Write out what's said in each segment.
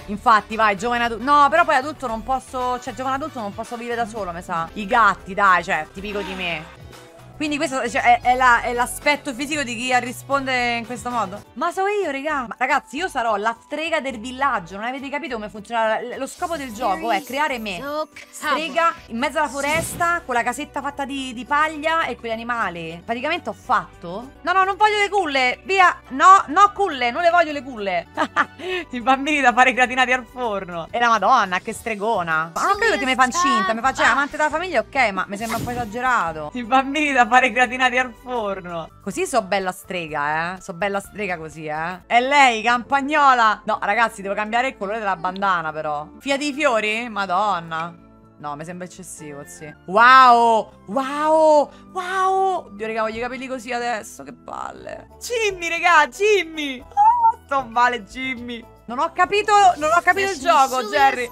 Infatti, vai, giovane adulto. No, però poi adulto non posso. Cioè, giovane adulto non posso vivere da solo, mi sa. I gatti, dai, cioè, tipico di me. Quindi questo cioè, è l'aspetto fisico di chi risponde in questo modo. Ma so io, raga. Ma ragazzi, io sarò la strega del villaggio. Non avete capito come funziona? Lo scopo del gioco è creare me, strega, in mezzo alla foresta, con la casetta fatta di paglia e quegli animali. Praticamente ho fatto. No, no, non voglio le culle. Via. No, no, culle. Non le voglio le culle. I bambini da fare gratinati al forno. E la Madonna, che stregona. Ma non credo che mi fa incinta. Mi fa, cioè, amante della famiglia, ok, ma mi sembra un po' esagerato. I bambini da fare gratinati al forno. Così so bella strega, So bella strega così, È lei, campagnola. No, ragazzi, devo cambiare il colore della bandana, però. Fia di fiori? Madonna. No, mi sembra eccessivo, sì. Wow! Wow! Wow! Oddio, raga, voglio i capelli così adesso. Che palle. Jimmy, raga, Jimmy. Oh, sto male, Jimmy. Non ho capito il gioco, Jerry.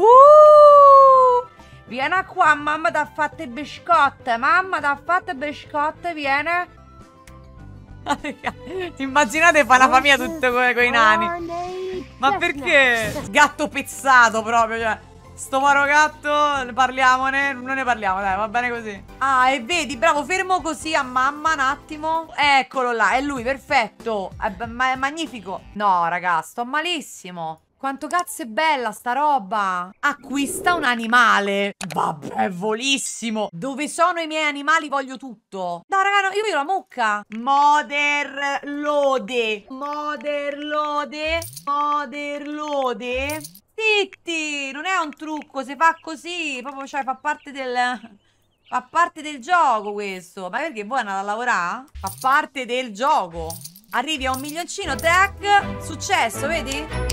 Vieni qua, mamma t'ha fatto i biscotti. Mamma t'ha fatto i biscotti, vieni. Immaginate fa una famiglia tutte con i nani. Ma perché? Gatto pezzato proprio, cioè. Sto paro gatto, parliamone. Non ne parliamo, dai, va bene così. Ah, e vedi, bravo, fermo così a mamma un attimo. Eccolo là, è lui, perfetto. È magnifico. No, raga, sto malissimo. Quanto cazzo è bella sta roba. Acquista un animale. Vabbè, volissimo. Dove sono i miei animali voglio tutto. No, raga, no, io voglio la mucca. Moderlode. Moderlode. Moderlode. Zitti. Non è un trucco, si fa così. Proprio, cioè, fa parte del gioco questo. Ma perché voi andate a lavorare? Fa parte del gioco. Arrivi a 1 milioncino, tac. Successo, vedi?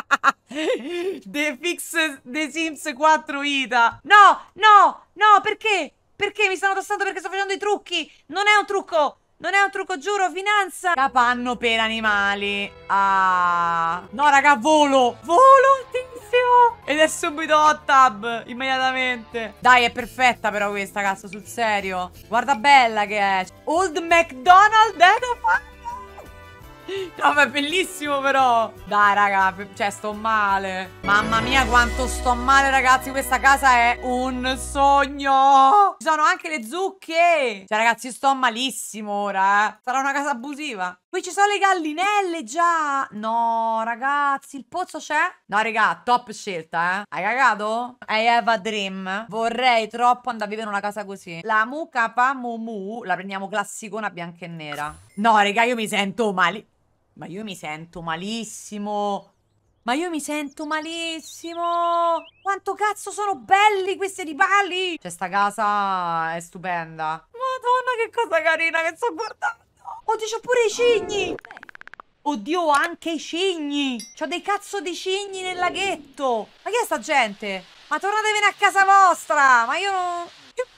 The Sims 4 Ita. No, no, no, perché? Perché mi stanno tassando perché sto facendo i trucchi? Non è un trucco. Non è un trucco, giuro, finanza. Capanno per animali. Ah. No, raga, volo. Volo, tizio. Ed è subito hot tub, immediatamente. Dai, è perfetta però questa, cazzo, sul serio. Guarda bella che è. Old McDonald, da fare. No, ma è bellissimo però. Dai, raga, cioè sto male. Mamma mia quanto sto male, ragazzi. Questa casa è un sogno. Ci sono anche le zucche. Cioè, ragazzi, io sto malissimo ora, Sarà una casa abusiva. Qui ci sono le gallinelle già. No, ragazzi, il pozzo c'è? No, raga, top scelta, Hai cagato? I have a dream. Vorrei troppo andare a vivere in una casa così. La mucca pa mumu la prendiamo classicona bianca e nera. No, raga, io mi sento male. Ma io mi sento malissimo. Ma io mi sento malissimo. Quanto cazzo sono belli questi animali. Cioè, sta casa è stupenda. Madonna, che cosa carina che sto guardando. Oddio, c'ho pure i cigni. Oddio, anche i cigni. C'ho dei cazzo di cigni nel laghetto. Ma chi è sta gente? Ma tornatevene a casa vostra. Ma io non...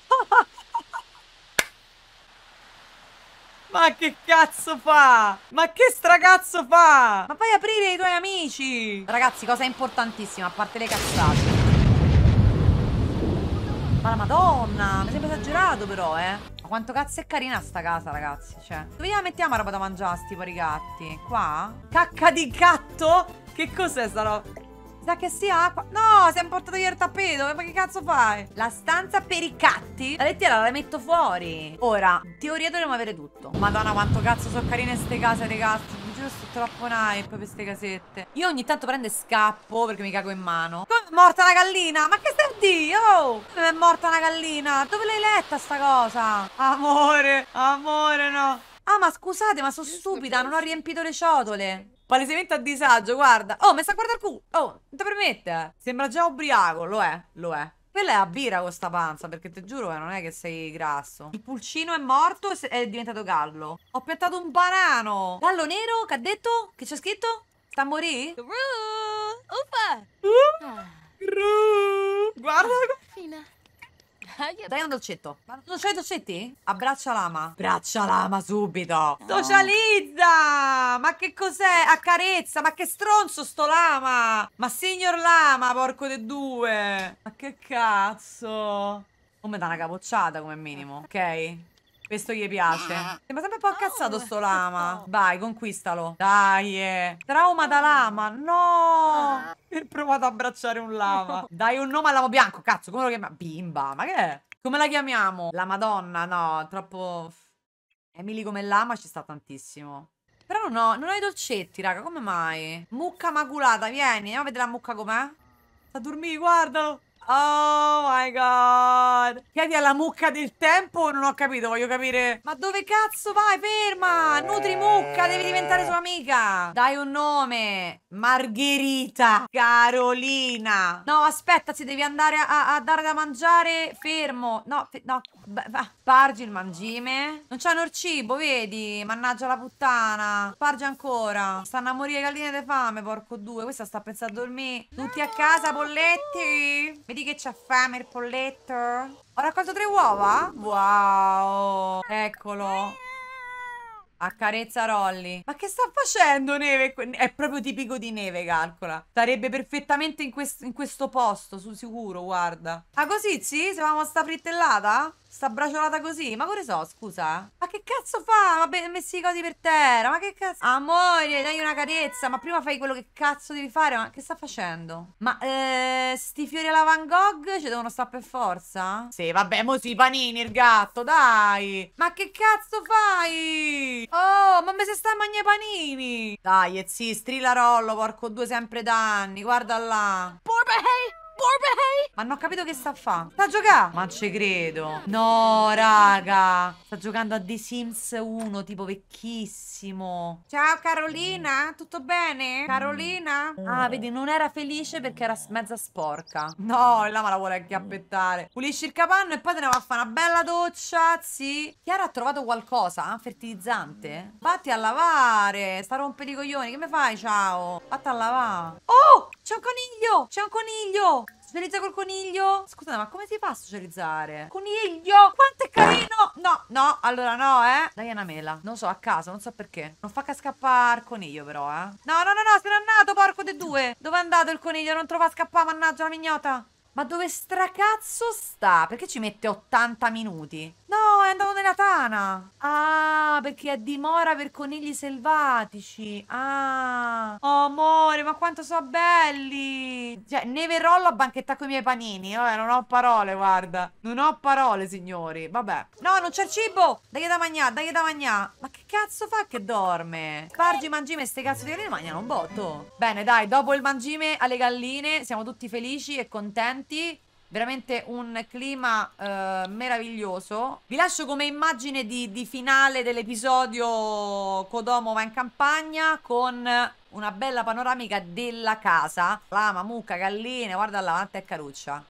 Ma che cazzo fa? Ma che stracazzo fa? Ma fai aprire i tuoi amici. Ragazzi, cosa importantissima, a parte le cazzate. Ma la Madonna, mi sembra esagerato però, Ma quanto cazzo è carina sta casa, ragazzi, cioè. Dove la mettiamo la roba da mangiare, sti pori gatti? Qua? Cacca di gatto? Che cos'è sta roba? Sa che sia acqua. No, si è portato via il tappeto. Ma che cazzo fai? La stanza per i gatti. La lettiera la metto fuori. Ora, in teoria dovremmo avere tutto. Madonna, quanto cazzo sono carine ste case, ragazzi. Mi giuro, sto troppo hype per queste casette. Io ogni tanto prendo e scappo perché mi cago in mano. Come è morta una gallina? Ma che stai a dire? Oh, come è morta una gallina? Dove l'hai letta sta cosa? Amore, amore, no. Ah, ma scusate, ma sono stupida. Non ho riempito le ciotole. Palesemente a disagio, guarda. Oh, mi sta a guardare il culo. Oh, non ti permette? Sembra già ubriaco, lo è, lo è. Quella è a birra con sta panza, perché ti giuro che non è che sei grasso. Il pulcino è morto e è diventato gallo. Ho piantato un banano. Gallo nero, che ha detto? Che c'è scritto? Sta a morì? Uffa! Guarda. Fina. Dai un dolcetto. Ma non c'hai dolcetti? Abbraccia l'ama. Abbraccia l'ama subito. Socializza. Ma che cos'è? Accarezza. Ma che stronzo sto lama. Ma signor lama, porco de due. Ma che cazzo. Come dà una capocciata come minimo, ok? Questo gli piace. Sembra sempre un po' accazzato sto lama. Vai, conquistalo. Dai. Trauma da lama. No. Per provato a abbracciare un lama. Dai un nome all'amo bianco, cazzo, come lo chiamiamo? Bimba, ma che è? Come la chiamiamo? La Madonna, no, troppo... Emily come lama ci sta tantissimo. Però no, non ho i dolcetti, raga, come mai? Mucca maculata, vieni, andiamo a vedere la mucca com'è. Sta a dormire, guardalo. Oh my god. Chiedi alla mucca del tempo? Non ho capito, voglio capire. Ma dove cazzo vai? Ferma! Nutri mucca, devi diventare sua amica. Dai un nome. Margherita. Carolina. No, aspetta, si devi andare a dare da mangiare. Fermo. No, no. Spargi il mangime. Non c'hanno il cibo, vedi? Mannaggia la puttana. Spargi ancora. Stanno a morire galline di fame, porco due. Questa sta pensando a dormire. Tutti a casa, polletti. Vedi che c'ha fame il polletto? Ho raccolto 3 uova? Wow. Eccolo. Accarezza Rolly. Ma che sta facendo Neve? È proprio tipico di Neve, calcola. Starebbe perfettamente in questo posto, su sicuro, guarda. Ah, così, sì? Se avevamo sta frittellata? Sta braciolata così? Ma cosa so, scusa? Ma che cazzo fa? Vabbè, messi i cosi per terra. Ma che cazzo? Amore, dai una carezza. Ma prima fai quello che cazzo devi fare. Ma che sta facendo? Ma, sti fiori alla Van Gogh ci devono stare per forza? Sì, vabbè, mo si panini il gatto, dai. Ma che cazzo fai? Oh, ma me se sta a mangiare panini. Dai, e sì, strilla Rollo, porco due sempre danni. Guarda là. Borbahey! Ma non ho capito che sta a fa. Sta a giocare? Ma ci credo. No, raga. Sta giocando a The Sims 1, tipo vecchissimo. Ciao Carolina, tutto bene? Carolina? Ah, vedi, non era felice perché era mezza sporca. No, là me la vuole acchiappettare. Pulisci il capanno e poi te ne va a fare una bella doccia, sì. Chiara ha trovato qualcosa? Fertilizzante? Vatti a lavare. Sta rompendo i coglioni. Che mi fai? Ciao. Vatti a lavare. Oh, c'è un coniglio. C'è un coniglio. Socializza col coniglio? Scusate, ma come si fa a socializzare? Coniglio! Quanto è carino! No, no, allora no, Dai una mela. Non so, a casa, non so perché. Non fa che scappare il coniglio, però, No, no, no, no, se n'è andato, porco dei due. Dove è andato il coniglio? Non trova a scappare, mannaggia la mignota. Ma dove stracazzo sta? Perché ci mette 80 minuti? No, è andato nella tana. Ah, perché è dimora per conigli selvatici. Ah. Oh, amore, ma quanto sono belli. Cioè, Neve e Rollo a banchettare con i miei panini. Non ho parole, guarda. Non ho parole, signori. Vabbè. No, non c'è il cibo. Dai da mangiare, dai da mangiare. Ma che cazzo fa che dorme? Spargi mangime, ste cazzo di galline mangiano un botto. Bene, dai, dopo il mangime alle galline siamo tutti felici e contenti. Veramente un clima meraviglioso. Vi lascio come immagine di finale dell'episodio Kodomo va in campagna con una bella panoramica della casa. Lama, mucca, galline, guarda là, quanta è caruccia.